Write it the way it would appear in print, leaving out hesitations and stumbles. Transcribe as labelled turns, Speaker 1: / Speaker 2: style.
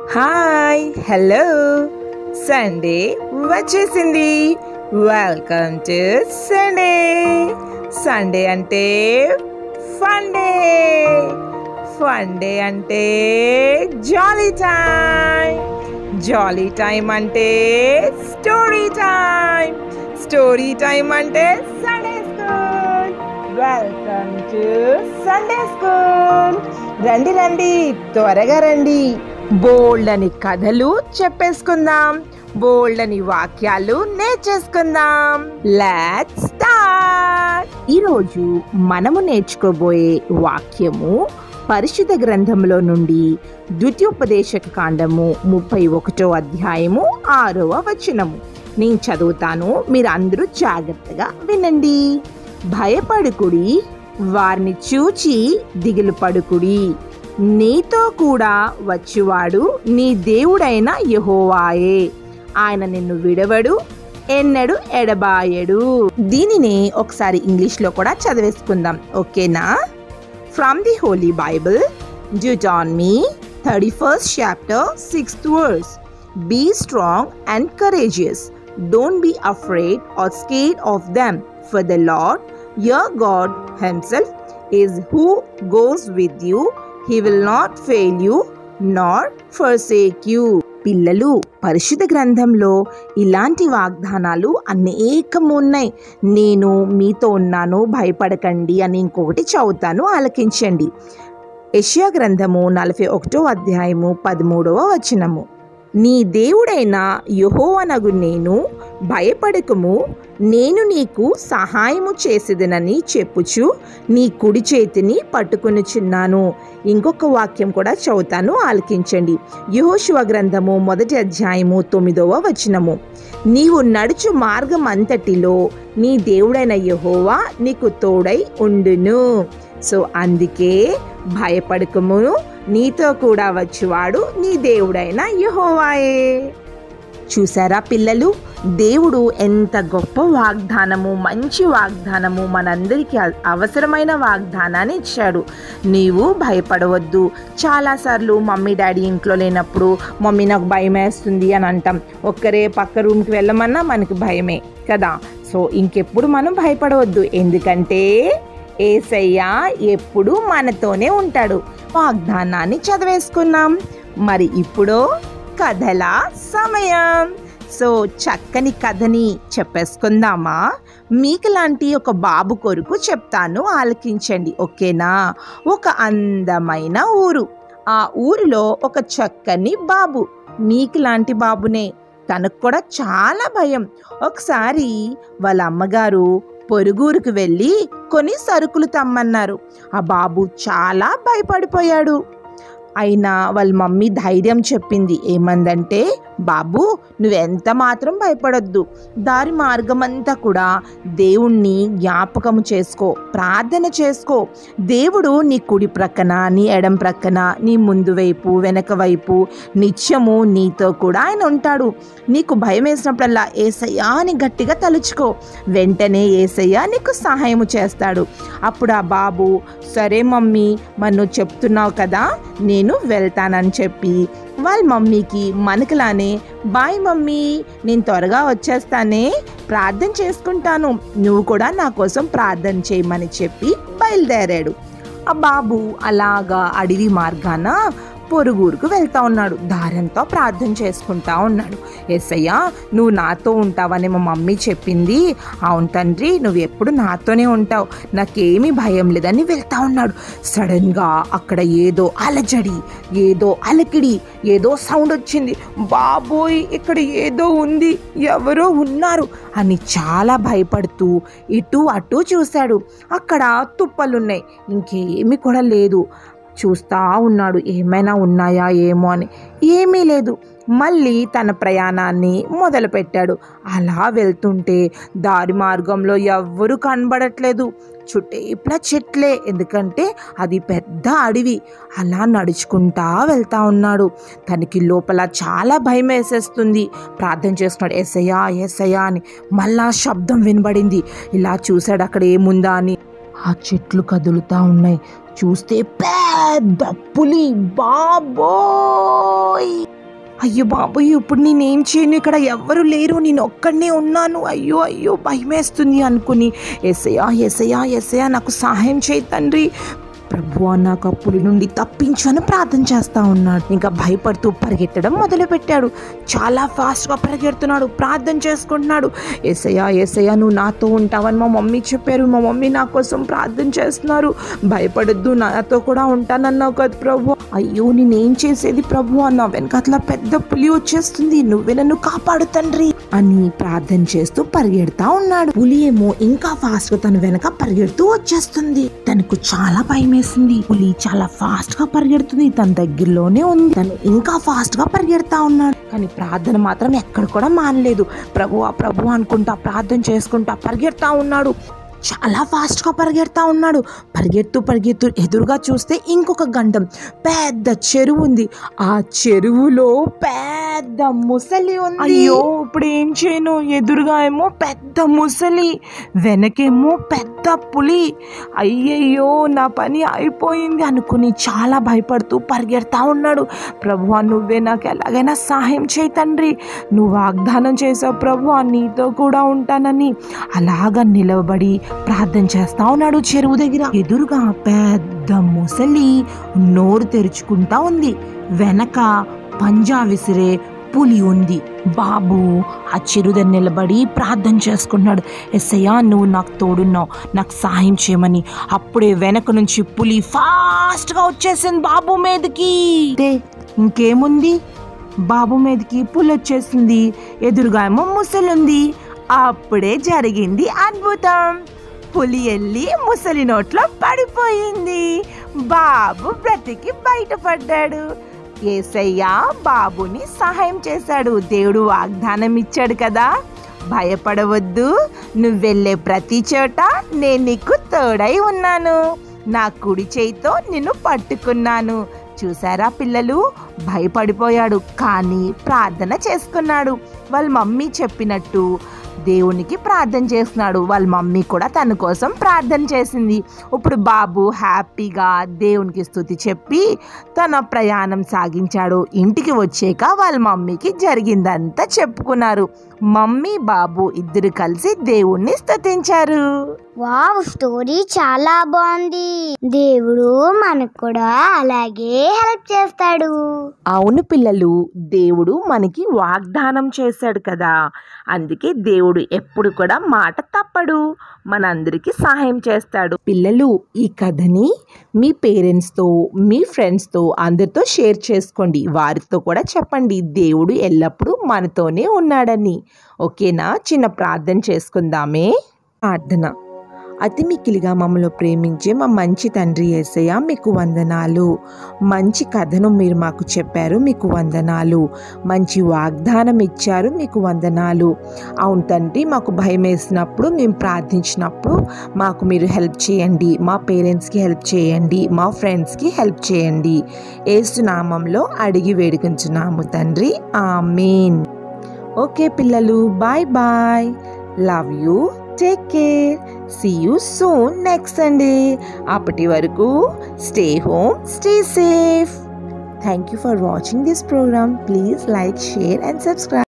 Speaker 1: Hi hello Sunday వచ్చేసింది. Welcome to Sunday. Sunday అంటే fun day, fun day అంటే jolly time, jolly time అంటే story time, story time అంటే Sunday school. Welcome to Sunday school. రండి రండి, త్వరగా రండి. బోల్డ్ అని కథలు చెప్పేసుకుందాం, బోల్డ్ అని వాక్యాలు నేర్చేసుకుందాం. Let's start. ఈరోజు మనము నేర్చుకోబోయే వాక్యము పరిశుద్ధ గ్రంథంలో నుండి ద్వితీయోపదేశక కాండము 31వ అధ్యాయము 6వ వచనము. నేను చదువుతాను, మీరు అందరూ జాగ్రత్తగా వినండి. భయపడుకుడి, వారిని చూచి దిగులు పడుకుడి. నీతో కూడా వచ్చువాడు నీ దేవుడైన యెహోవాయే. ఆయన నిన్ను విడవడు, ఎన్నడు ఎడబాయడు. దీనిని ఒకసారి ఇంగ్లీష్లో కూడా చదివేసుకుందాం, ఓకేనా? From the holy Bible, Deuteronomy 31st chapter 6th verse. Be strong and courageous. Don't be afraid or scared of them, for the Lord your God himself is who goes with you. He will not fail you nor forsake you. పిల్లలు, పరిశుద్ధ గ్రంథంలో ఇలాంటి వాగ్దానాలు అనేకం ఉన్నాయి. నేను మీతో ఉన్నాను, భయపడకండి అని ఇంకొకటి చదువుతాను, ఆలకించండి. యెషయా గ్రంథము 41వ అధ్యాయము 13వ వచనము. నీ దేవుడైన యెహోవానగు నేను, భయపడకము, నేను నీకు సహాయము చేసేదనని చెప్పుచు నీ కుడి చేతిని పట్టుకొనుచున్నాను. ఇంకొక వాక్యం కూడా చదువుతాను, ఆలకించండి. యెహోషువ గ్రంథము 1వ అధ్యాయము 9వ వచనము. నీవు నడుచు మార్గం అంతటిలో నీ దేవుడైన యెహోవా నీకు తోడై ఉండును. సో అందుకే భయపడకము, నీతో కూడా వచ్చేవాడు నీ దేవుడైన యెహోవాయే. చూసారా పిల్లలు, దేవుడు ఎంత గొప్ప వాగ్దానము, మంచి వాగ్దానము, మనందరికీ అవసరమైన వాగ్దానాన్ని ఇచ్చాడు. నీవు భయపడవద్దు. చాలాసార్లు మమ్మీ డాడీ ఇంట్లో లేనప్పుడు మమ్మీ నాకు భయం వేస్తుంది అని అంటాం. ఒక్కరే పక్క రూమ్కి వెళ్ళమన్నా మనకి భయమే కదా. సో ఇంకెప్పుడు మనం భయపడవద్దు, ఎందుకంటే యేసయ్య ఎప్పుడు మనతోనే ఉంటాడు. వాగ్దానాన్ని చదివేసుకున్నాం. మరి ఇప్పుడు కథల సమయం. సో చక్కని కథని చెప్పేసుకుందామా? మీకు లాంటి ఒక బాబు కొరకు చెప్తాను, ఆలకించండి, ఓకేనా? ఒక అందమైన ఊరు. ఆ ఊరిలో ఒక చక్కని బాబు, మీకు లాంటి బాబునే. తనకు కూడా చాలా భయం. ఒకసారి వాళ్ళ అమ్మగారు పొరుగురికి వెళ్ళి కొన్ని సరుకులు తమ్మన్నారు. ఆ బాబు చాలా భయపడిపోయాడు. అయినా వాళ్ళ మమ్మీ ధైర్యం చెప్పింది. ఏమందంటే, బాబు నువ్వెంత మాత్రం భయపడొద్దు. దారి మార్గం అంతా కూడా దేవుణ్ణి జ్ఞాపకము చేసుకో, ప్రార్థన చేసుకో. దేవుడు నీ కుడి ప్రక్కన, నీ ఎడం ప్రక్కన, నీ ముందు వైపు, వెనక వైపు నిత్యము నీతో కూడా ఆయన ఉంటాడు. నీకు భయం వేసినప్పుడల్లా యేసయ్యా అని గట్టిగా తలుచుకో. వెంటనే యేసయ్య నీకు సహాయము చేస్తాడు. అప్పుడు ఆ బాబు, సరే మమ్మీ, మరి నువ్వు చెప్తున్నావు కదా, నేను వెళ్తానని చెప్పి వాళ్ళ మమ్మీకి మనకులానే, బాయ్ మమ్మీ, నేను త్వరగా వచ్చేస్తానే, ప్రార్థన చేసుకుంటాను, నువ్వు కూడా నా కోసం ప్రార్థన చేయమని చెప్పి బయలుదేరాడు. ఆ బాబు అలాగా అడవి మార్గాన పొరుగురుకు వెళ్తా ఉన్నాడు. దారంతో ప్రార్థన చేసుకుంటా ఉన్నాడు. యేసయ్య నువ్వు నాతో ఉంటావని మా మమ్మీ చెప్పింది. అవును తండ్రి, నువ్వు ఎప్పుడు నాతోనే ఉంటావు, నాకేమీ భయం లేదని వెళ్తా ఉన్నాడు. సడన్గా అక్కడ ఏదో అలజడి, ఏదో అలకిడి, ఏదో సౌండ్ వచ్చింది. బాబోయ్, ఇక్కడ ఏదో ఉంది, ఎవరో ఉన్నారు అని చాలా భయపడుతూ ఇటు అటు చూశాడు. అక్కడ తుప్పలున్నాయి, ఇంకేమీ కూడా లేదు. చూస్తూ ఉన్నాడు, ఏమైనా ఉన్నాయా ఏమో అని. ఏమీ లేదు. మళ్ళీ తన ప్రయాణాన్ని మొదలుపెట్టాడు. అలా వెళ్తుంటే దారి మార్గంలో ఎవ్వరూ కనబడట్లేదు. చుట్టేపులా చెట్లే, ఎందుకంటే అది పెద్ద అడవి. అలా నడుచుకుంటా వెళ్తా ఉన్నాడు. తనకి లోపల చాలా భయం వేసేస్తుంది. ప్రార్థన చేస్తున్నాడు, యేసయ్యా యేసయ్యా అని. మళ్ళా శబ్దం వినబడింది. ఇలా చూశాడు అక్కడ ఏముందా అని. ఆ చెట్లు కదులుతా ఉన్నాయి. చూస్తే పెద్ద పులి, బాబోయ్! అయ్యో బాబోయ్, ఇప్పుడు నేనేం చేయను, ఇక్కడ ఎవ్వరు లేరు, నేను ఒక్కడనే ఉన్నాను, అయ్యో అయ్యో భయమేస్తుంది అనుకుని యేసయ్యా యేసయ్యా యేసయ్యా నాకు సహాయం చేయి తండ్రి, ప్రభువా నాకు ఆ పులి నుండి తప్పించు అని ప్రార్థన చేస్తూ ఉన్నాడు. ఇంకా భయపడుతూ పరిగెత్తడం మొదలుపెట్టాడు. చాలా ఫాస్ట్గా పరిగెడుతున్నాడు, ప్రార్థన చేసుకుంటున్నాడు. యేసయ్యా యేసయ్యా నువ్వు నాతో ఉంటావని మా మమ్మీ చెప్పారు, మా మమ్మీ నా కోసం ప్రార్థన చేస్తున్నారు, భయపడొద్దు నాతో కూడా ఉంటానన్నావు కదా ప్రభు. అయ్యో నేనేం చేసేది ప్రభు, నా వెనకాతల పెద్ద పులి వచ్చేస్తుంది, నువ్వే నన్ను కాపాడు తండ్రి అని ప్రార్థన చేస్తూ పరిగెడతా ఉన్నాడు. పులి ఏమో ఇంకా ఫాస్ట్గా తన వెనక పరిగెడుతూ వచ్చేస్తుంది. తనకు చాలా భయం వేసింది. పులి చాలా ఫాస్ట్ గా పరిగెడుతుంది, తన దగ్గరలోనే ఉంది, తను ఇంకా ఫాస్ట్ గా పరిగెడతా ఉన్నాడు. కానీ ప్రార్థన మాత్రం ఎక్కడ కూడా మానలేదు. ప్రభువా ప్రభువా అనుకుంటా ప్రార్థన చేసుకుంటా పరిగెడతా ఉన్నాడు. చాలా ఫాస్ట్గా పరిగెడతా ఉన్నాడు. పరిగెడుతూ ఎదురుగా చూస్తే ఇంకొక గండం, పెద్ద చెరువు ఉంది. ఆ చెరువులో పెద్ద ముసలి ఉంది. అయ్యో ఇప్పుడు ఏం చేయను, ఎదురుగా ఏమో పెద్ద ముసలి, వెనకేమో పెద్ద పులి, అయ్యయ్యో నా పని అయిపోయింది అనుకుని చాలా భయపడుతూ పరిగెడతా ఉన్నాడు. ప్రభువా నువ్వే నాకు ఎలాగైనా సహాయం చేయి తండ్రి, నువ్వు వాగ్దానం చేసావు ప్రభువా నీతో కూడా ఉంటానని. అలాగా నిలబడి ప్రార్థన చేస్తా ఉన్నాడు. చెరువు దగ్గర ఎదురుగా పెద్ద ముసలి నోరు తెరుచుకుంటా ఉంది, వెనక పంజా విసిరే పులి ఉంది. బాబు ఆ చెరువు దగ్గర నిలబడి ప్రార్థన చేసుకున్నాడు. యేసయ్యా నువ్వు నాకు తోడున్నావు, నాకు సహాయం చేయమని. అప్పుడే వెనక నుంచి పులి ఫాస్ట్గా వచ్చేసింది బాబు మీదకి. ఇంకేముంది, బాబు మీదకి పులి వచ్చేసింది, ఎదురుగా ఏమో ముసలి ఉంది. అప్పుడే జరిగింది అద్భుతం. పులి వెళ్ళి ముసలి నోట్లో పడిపోయింది. బాబు బ్రతికి బయటపడ్డాడు. యేసయ్య బాబుని సహాయం చేశాడు. దేవుడు వాగ్దానం ఇచ్చాడు కదా, భయపడవద్దు, నువ్వు వెళ్ళే ప్రతి చోట నేను నీకు తోడై ఉన్నాను, నా కుడి చేయితో నిన్ను పట్టుకున్నాను. చూసారా పిల్లలు, భయపడిపోయాడు కానీ ప్రార్థన చేసుకున్నాడు. వాళ్ళ మమ్మీ చెప్పినట్టు దేవునికి ప్రార్థన చేస్తున్నాడు. వాళ్ళ మమ్మీ కూడా తన కోసం ప్రార్థన చేసింది. ఇప్పుడు బాబు హ్యాపీగా దేవునికి స్తుతి చెప్పి తన ప్రయాణం సాగించాడు. ఇంటికి వచ్చాక వాళ్ళ మమ్మీకి జరిగిందంతా చెప్పుకున్నారు. మమ్మీ బాబు ఇద్దరు కలిసి దేవుణ్ణి స్తుతించారు.
Speaker 2: వావ్, స్టోరీ చాలా బాగుంది. దేవుడు మనకు కూడా అలాగే హెల్ప్ చేస్తాడు.
Speaker 1: అవును పిల్లలు, దేవుడు మనకి వాగ్దానం చేశాడు కదా, అందుకే దేవుడు ఎప్పుడు కూడా మాట తప్పడు, మనందరికీ సహాయం చేస్తాడు. పిల్లలు ఈ కథని మీ పేరెంట్స్తో, మీ ఫ్రెండ్స్తో అందరితో షేర్ చేసుకోండి. వారితో కూడా చెప్పండి దేవుడు ఎల్లప్పుడూ మనతోనే ఉన్నాడని. ఓకేనా? చిన్న ప్రార్థన చేసుకుందామే. ప్రార్థన. అతి మిక్కిలిగా మమ్మల్ని ప్రేమించే మా మంచి తండ్రి యేసయ్య మీకు వందనాలు. మంచి కథను మీరు మాకు చెప్పారు, మీకు వందనాలు. మంచి వాగ్దానం ఇచ్చారు, మీకు వందనాలు. అవును తండ్రి, మాకు భయం వేసినప్పుడు, మేము ప్రార్థించినప్పుడు మాకు మీరు హెల్ప్ చేయండి, మా పేరెంట్స్కి హెల్ప్ చేయండి, మా ఫ్రెండ్స్కి హెల్ప్ చేయండి. యేసు నామంలో అడిగి వేడుకుంటున్నాము తండ్రి, ఆమేన్. ఓకే పిల్లలు, bye bye, love you, take care, see you soon next Sunday. అప్పటి వరకు stay home, stay safe. Thank you for watching this program. Please like, share and subscribe.